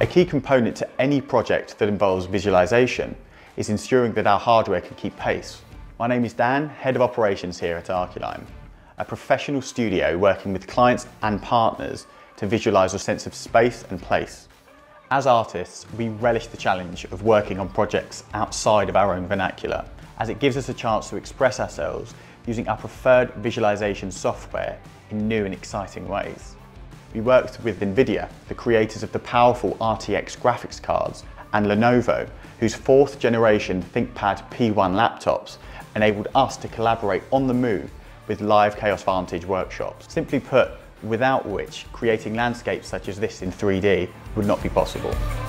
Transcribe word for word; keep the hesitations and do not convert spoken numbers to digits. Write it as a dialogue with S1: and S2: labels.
S1: A key component to any project that involves visualization is ensuring that our hardware can keep pace. My name is Dan, Head of Operations here at Archilime, a professional studio working with clients and partners to visualize a sense of space and place. As artists, we relish the challenge of working on projects outside of our own vernacular, as it gives us a chance to express ourselves using our preferred visualization software in new and exciting ways. We worked with NVIDIA, the creators of the powerful R T X graphics cards, and Lenovo, whose fourth generation ThinkPad P one laptops enabled us to collaborate on the move with live Chaos Vantage workshops. Simply put, without which creating landscapes such as this in three D would not be possible.